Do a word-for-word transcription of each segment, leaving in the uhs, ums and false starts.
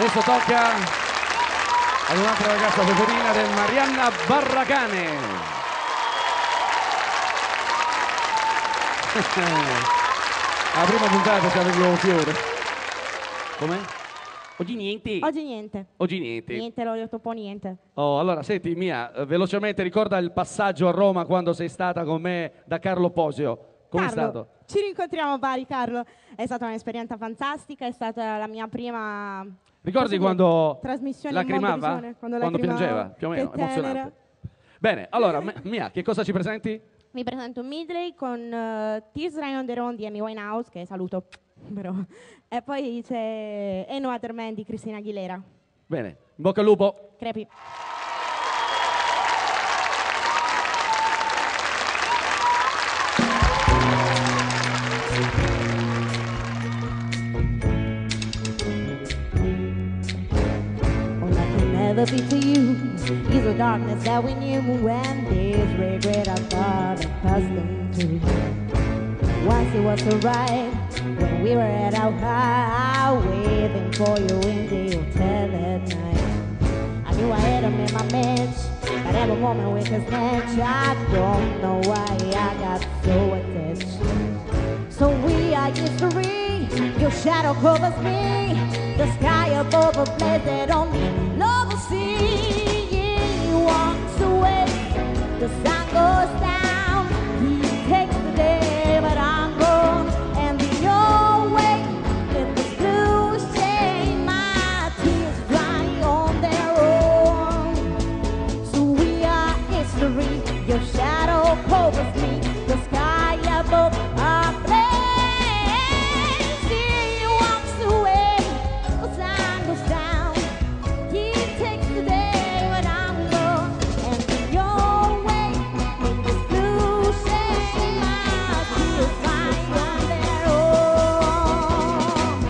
adesso tocca ad un'altra ragazza peperina del Marianna Barracane. La prima puntata c'era il nuovo fiore. Com'è? Oggi niente. Oggi niente. Oggi niente. Niente, l'ho detto un po' niente. Oh, allora, senti Mia, eh, velocemente ricorda il passaggio a Roma quando sei stata con me da Carlo Posio. Com'è Carlo, stato? ci rincontriamo pari, Carlo. È stata un'esperienza fantastica, è stata la mia prima... Ricordi dire, quando trasmissione in lacrimava? Mondovisione, quando, Quando lacrimava, piangeva, più o meno, che tenera. emozionante. Bene, allora, M- Mia, che cosa ci presenti? Vi presento Midley con uh, Tears Rain on the Road di Amy Winehouse, che saluto, però. E poi c'è E No Other Man di Cristina Aguilera. Bene, in bocca al lupo. Crepi. Never be to you is the darkness that we knew when this regret I thought accustomed to. Once it was alright when we were at our high, waiting for you in the hotel at night. I knew I had to make my match, but every moment with a snatch, I don't know why I got so attached. So we are history, your shadow covers me, the sky above a place that only love will see. He walks away, the sun goes down, he takes the day, but I'm gone, and the old way in the blue shade, my tears dry on their own. So we are history, your shadow covers me, the sky above our place. He walks away, the sun goes down, he takes the day, but I'm gone, and the your way in this blue shade, my tears dry on their own.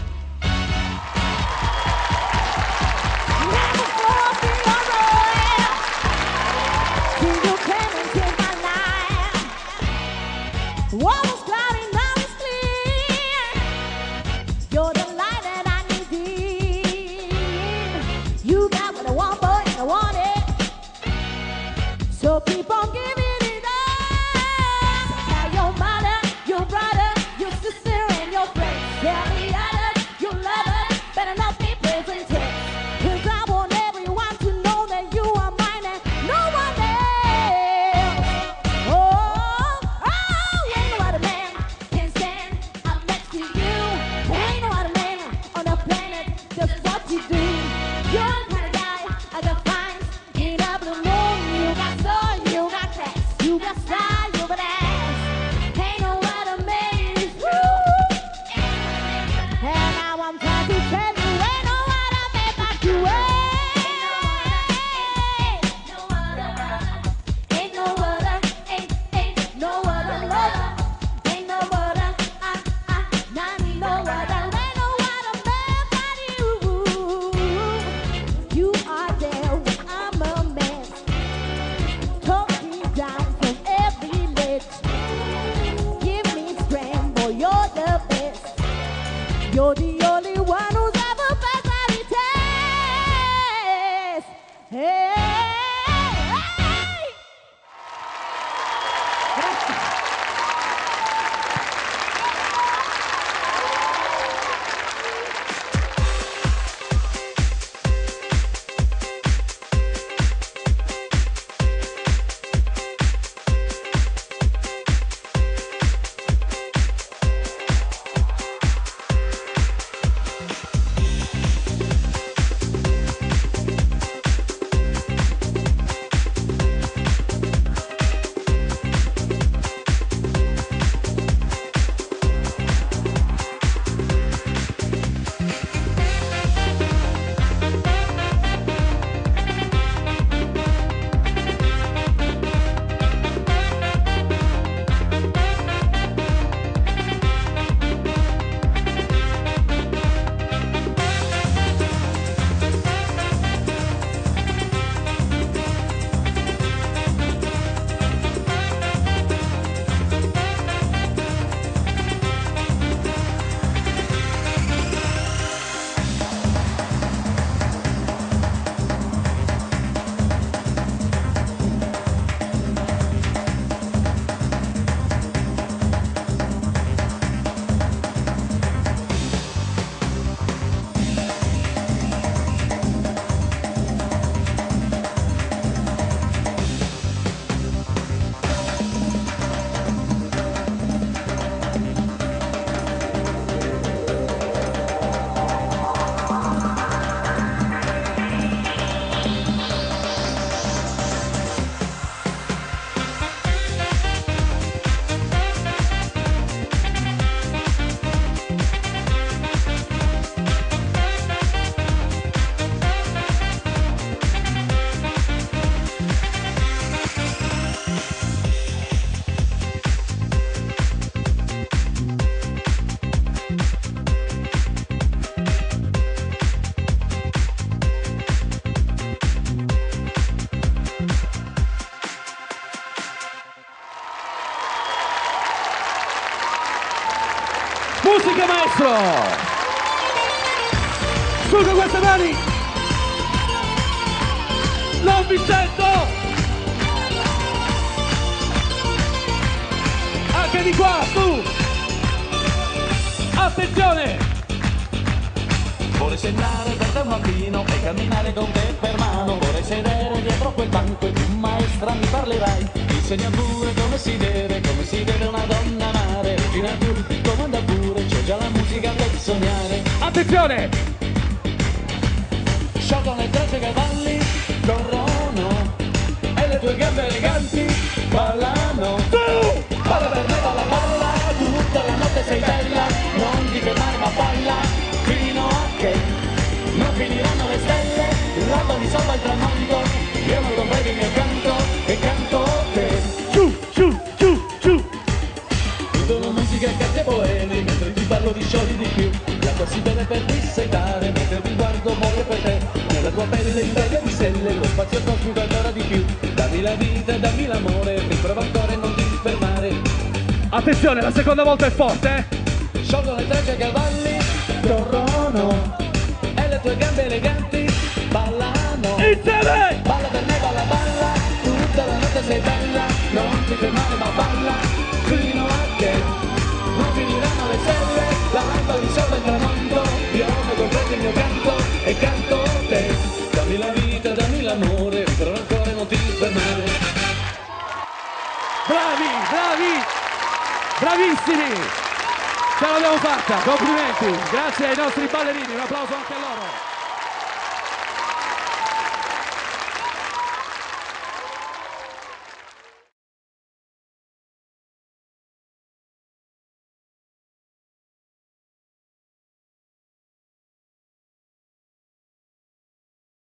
Never fall beyond till you came into my life. What was cloudy, now it's clear. You're the light that I needed. You got what I want, boy, I want it. So keep on giving it up. Tell your mother, your brother, your sister, and your friends. Tell the others, your lovers, better not be present. Cause I want everyone to know that you are mine and no one else. Oh, oh, ain't no other man can stand up next to you. Ain't no other man on the planet does what you do. You're the kind of guy I got finds in a blue moon. You got soul, you got class, Musica maestro! Su con queste mani! Non vi sento! Anche di qua, su! Attenzione! Vorrei segnare per te un mattino e camminare con te per mano. Vorrei sedere dietro quel banco e tu maestra mi parlerai. Insegna pure come si deve, come si deve una donna amare. Regina tu, comanda pure, c'è già la musica per sognare. Attenzione! Sciolgono le tracce cavalli, corrono e le tue gambe eleganti ballano. Su! Balla per me, balla, balla, tutta la notte sei bella. Non ti fermare ma balla fino a che non finiranno le stelle. L'alba mi salva il tramonto, io non comprendo il mio canto e canto te. Giù, giù, giù, giù! Sono musica e carte poemi, mentre ti parlo di sciogli di più. L'acqua si beve per dissetare, mentre ti guardo muore per te. Nella tua pelle l'invedia di stelle, lo spazio cosmico ancora di più. Dammi la vita, dammi l'amore, riprova ancora e non ti fermare. Attenzione, la seconda volta è forte, eh? Sciolgono le tracce a cavalli, corrono e le tue gambe eleganti ballano. Insieme! Balla per me, balla, balla, tutta la notte sei bella. Non ti fermare ma balla fino a che non finiranno le stelle. La lampada risolve il tramonto, io non comprendo il mio canto e canto te. Dammi la vita, dammi l'amore, riprova ancora e non ti fermare. Bravi, bravi! Bravissimi! Ce l'abbiamo fatta, complimenti! Grazie ai nostri ballerini, un applauso anche a loro!